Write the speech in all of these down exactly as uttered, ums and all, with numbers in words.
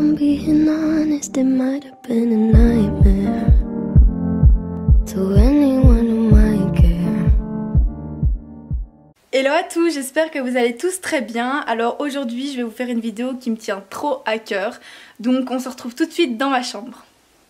I'm being honest, it might have been a nightmare to anyone who might care. Hello à tous, j'espère que vous allez tous très bien. Alors aujourd'hui je vais vous faire une vidéo qui me tient trop à cœur. Donc on se retrouve tout de suite dans ma chambre.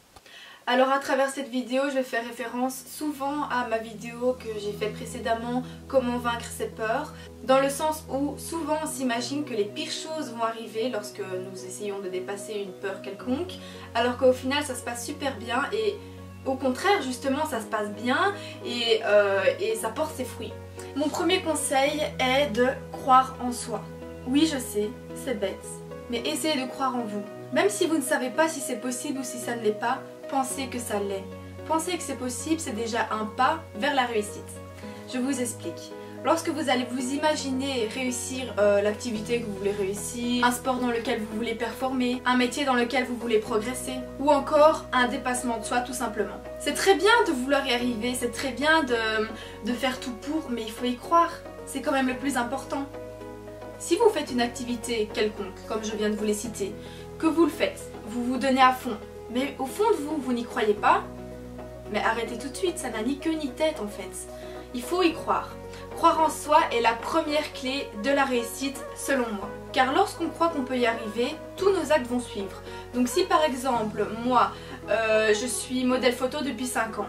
Alors à travers cette vidéo je vais faire référence souvent à ma vidéo que j'ai faite précédemment, comment vaincre ses peurs. Dans le sens où souvent on s'imagine que les pires choses vont arriver lorsque nous essayons de dépasser une peur quelconque. Alors qu'au final ça se passe super bien et au contraire justement ça se passe bien et, euh, et ça porte ses fruits. Mon premier conseil est de croire en soi. Oui je sais, c'est bête, mais essayez de croire en vous. Même si vous ne savez pas si c'est possible ou si ça ne l'est pas, pensez que ça l'est. Pensez que c'est possible, c'est déjà un pas vers la réussite. Je vous explique. Lorsque vous allez vous imaginer réussir euh, l'activité que vous voulez réussir, un sport dans lequel vous voulez performer, un métier dans lequel vous voulez progresser, ou encore un dépassement de soi tout simplement. C'est très bien de vouloir y arriver, c'est très bien de, de faire tout pour, mais il faut y croire. C'est quand même le plus important. Si vous faites une activité quelconque, comme je viens de vous les citer, que vous le faites, vous vous donnez à fond, mais au fond de vous, vous n'y croyez pas, mais arrêtez tout de suite, ça n'a ni queue ni tête en fait. Il faut y croire. Croire en soi est la première clé de la réussite selon moi. Car lorsqu'on croit qu'on peut y arriver, tous nos actes vont suivre. Donc si par exemple, moi, euh, je suis modèle photo depuis cinq ans,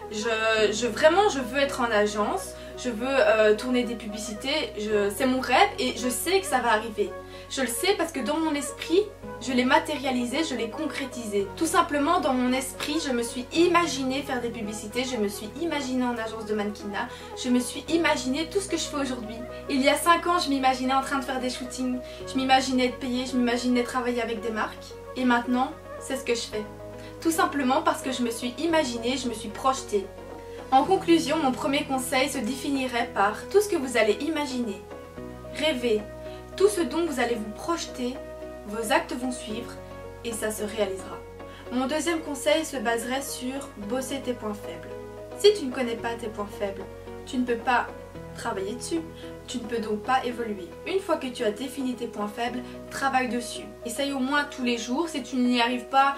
je, je, vraiment je veux être en agence, je veux euh, tourner des publicités, c'est mon rêve et je sais que ça va arriver. Je le sais parce que dans mon esprit, je l'ai matérialisé, je l'ai concrétisé. Tout simplement dans mon esprit, je me suis imaginé faire des publicités, je me suis imaginé en agence de mannequinat, je me suis imaginé tout ce que je fais aujourd'hui. Il y a cinq ans, je m'imaginais en train de faire des shootings, je m'imaginais être payée, je m'imaginais travailler avec des marques. Et maintenant, c'est ce que je fais. Tout simplement parce que je me suis imaginée, je me suis projetée. En conclusion, mon premier conseil se définirait par tout ce que vous allez imaginer, rêver, tout ce dont vous allez vous projeter, vos actes vont suivre et ça se réalisera. Mon deuxième conseil se baserait sur bosser tes points faibles. Si tu ne connais pas tes points faibles, tu ne peux pas travailler dessus, tu ne peux donc pas évoluer. Une fois que tu as défini tes points faibles, travaille dessus. Essaye au moins tous les jours, si tu n'y arrives pas,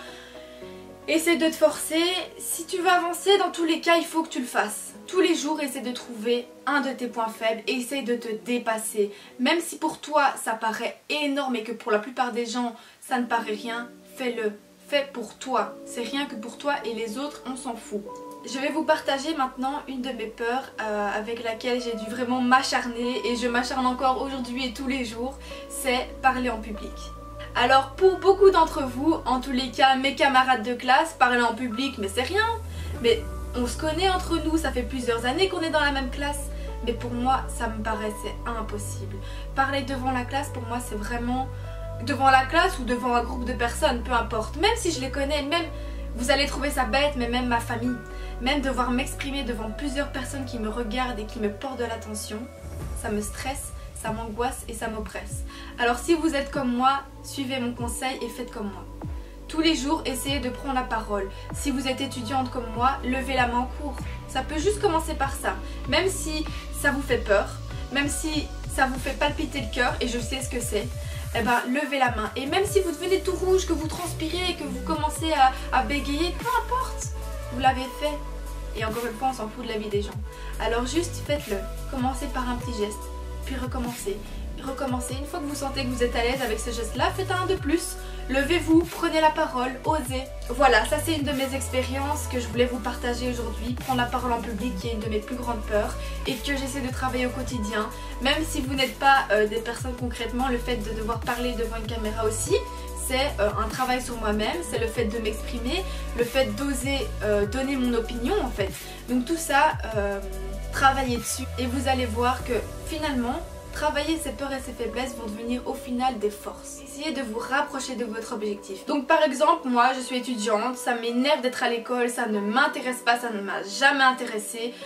essaie de te forcer. Si tu veux avancer, dans tous les cas, il faut que tu le fasses. Tous les jours, essaie de trouver un de tes points faibles et essaie de te dépasser. Même si pour toi, ça paraît énorme et que pour la plupart des gens, ça ne paraît rien, fais-le. Fais pour toi. C'est rien que pour toi et les autres, on s'en fout. Je vais vous partager maintenant une de mes peurs euh, avec laquelle j'ai dû vraiment m'acharner et je m'acharne encore aujourd'hui et tous les jours, c'est parler en public. Alors pour beaucoup d'entre vous, en tous les cas mes camarades de classe, parler en public mais c'est rien, mais on se connaît entre nous, ça fait plusieurs années qu'on est dans la même classe, mais pour moi ça me paraissait impossible. Parler devant la classe pour moi c'est vraiment devant la classe ou devant un groupe de personnes, peu importe, même si je les connais, même vous allez trouver ça bête, mais même ma famille, même devoir m'exprimer devant plusieurs personnes qui me regardent et qui me portent de l'attention, ça me stresse. Ça m'angoisse et ça m'oppresse. Alors si vous êtes comme moi, suivez mon conseil et faites comme moi. Tous les jours, essayez de prendre la parole. Si vous êtes étudiante comme moi, levez la main en cours. Ça peut juste commencer par ça. Même si ça vous fait peur, même si ça vous fait palpiter le cœur, et je sais ce que c'est, eh ben levez la main. Et même si vous devenez tout rouge, que vous transpirez, que vous commencez à, à bégayer, peu importe, vous l'avez fait. Et encore une fois, on s'en fout de la vie des gens. Alors juste faites-le. Commencez par un petit geste. Puis recommencez, recommencez. Une fois que vous sentez que vous êtes à l'aise avec ce geste-là, faites un de plus. Levez-vous, prenez la parole, osez. Voilà, ça c'est une de mes expériences que je voulais vous partager aujourd'hui. Prendre la parole en public qui est une de mes plus grandes peurs et que j'essaie de travailler au quotidien. Même si vous n'êtes pas euh, des personnes concrètement, le fait de devoir parler devant une caméra aussi, c'est euh, un travail sur moi-même, c'est le fait de m'exprimer, le fait d'oser euh, donner mon opinion en fait. Donc tout ça... Euh, travaillez dessus et vous allez voir que finalement travailler ses peurs et ses faiblesses vont devenir au final des forces. Essayez de vous rapprocher de votre objectif. Donc par exemple moi je suis étudiante, ça m'énerve d'être à l'école, ça ne m'intéresse pas, ça ne m'a jamais intéressée.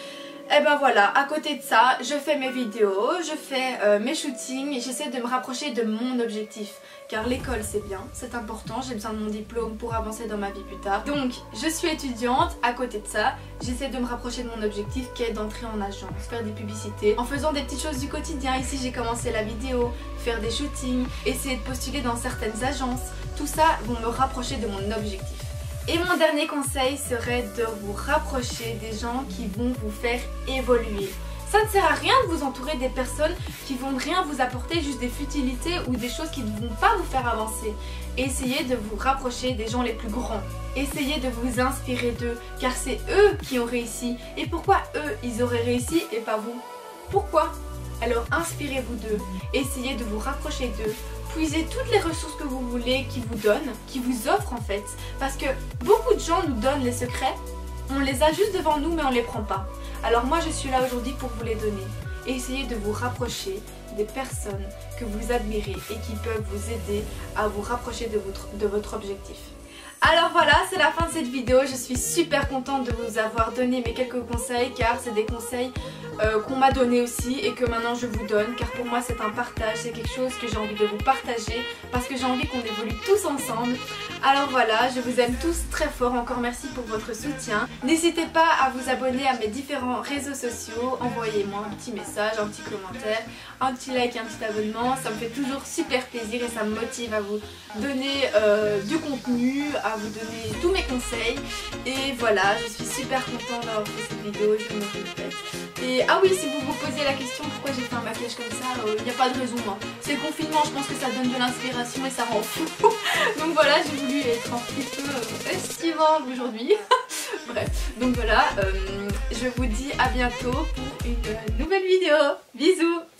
Et ben voilà, à côté de ça, je fais mes vidéos, je fais euh, mes shootings et j'essaie de me rapprocher de mon objectif. Car l'école c'est bien, c'est important, j'ai besoin de mon diplôme pour avancer dans ma vie plus tard. Donc je suis étudiante, à côté de ça, j'essaie de me rapprocher de mon objectif qui est d'entrer en agence, faire des publicités. En faisant des petites choses du quotidien, ici j'ai commencé la vidéo, faire des shootings, essayer de postuler dans certaines agences. Tout ça vont me rapprocher de mon objectif. Et mon dernier conseil serait de vous rapprocher des gens qui vont vous faire évoluer. Ça ne sert à rien de vous entourer des personnes qui vont rien vous apporter, juste des futilités ou des choses qui ne vont pas vous faire avancer. Essayez de vous rapprocher des gens les plus grands. Essayez de vous inspirer d'eux, car c'est eux qui ont réussi. Et pourquoi eux, ils auraient réussi et pas vous? Pourquoi? Alors inspirez-vous d'eux, essayez de vous rapprocher d'eux. Puisez toutes les ressources que vous voulez qu'ils vous donnent, qu'ils vous offrent en fait. Parce que beaucoup de gens nous donnent les secrets, on les a juste devant nous mais on les prend pas. Alors moi je suis là aujourd'hui pour vous les donner. Et essayez de vous rapprocher des personnes que vous admirez et qui peuvent vous aider à vous rapprocher de votre, de votre objectif. Alors voilà, c'est la fin de cette vidéo. Je suis super contente de vous avoir donné mes quelques conseils car c'est des conseils euh, qu'on m'a donné aussi et que maintenant je vous donne car pour moi c'est un partage, c'est quelque chose que j'ai envie de vous partager parce que j'ai envie qu'on évolue tous ensemble. Alors voilà, je vous aime tous très fort, encore merci pour votre soutien. N'hésitez pas à vous abonner à mes différents réseaux sociaux, envoyez-moi un petit message, un petit commentaire, un petit like, un petit abonnement, ça me fait toujours super plaisir et ça me motive à vous donner euh, du contenu, à vous donner tous mes conseils. Et voilà, je suis super contente d'avoir fait cette vidéo, je me répète. Et ah oui, si vous vous posez la question pourquoi j'ai fait un maquillage comme ça, il euh, n'y a pas de raison. Hein. C'est le confinement, je pense que ça donne de l'inspiration et ça rend fou. Donc voilà, j'ai voulu être un petit peu euh, estivante aujourd'hui. Bref, donc voilà, euh, je vous dis à bientôt pour une nouvelle vidéo. Bisous.